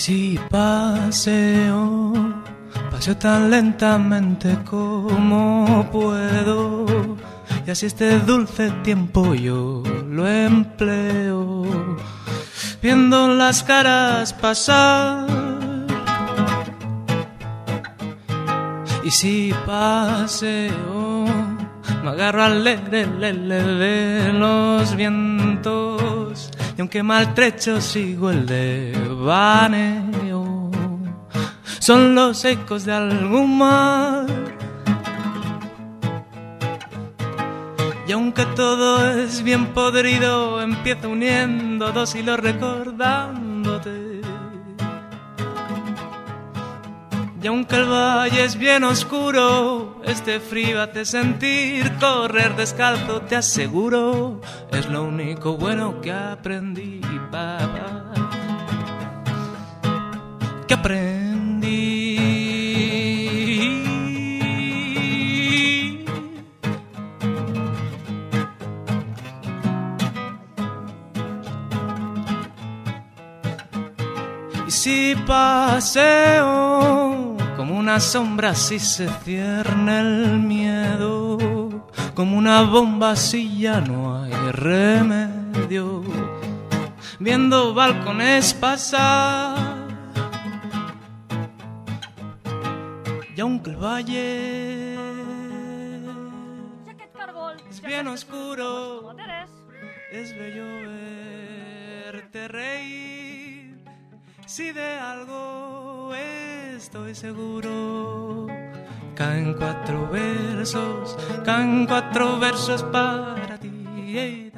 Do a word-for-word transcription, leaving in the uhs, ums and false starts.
si paseo, paseo tan lentamente como puedo, y así este dulce tiempo yo lo empleo, viendo las caras pasar. Y si paseo, me agarro al lere, lere de los vientos, y aunque maltrecho sigo el devaneo, son los ecos de algún mar. Y aunque todo es bien podrido, empiezo uniendo dos hilos recordándote. Y aunque el valle es bien oscuro, este frío hace sentir correr descalzo, te aseguro, es lo único bueno que aprendí, papá. Que aprendí. Y si paseo como una sombra si se cierne el miedo, como una bomba si ya no hay remedio, viendo balcones pasar. Y aunque el valle es bien oscuro, es bello verte reír. Si de algo estoy seguro, caen cuatro versos, caen cuatro versos para ti.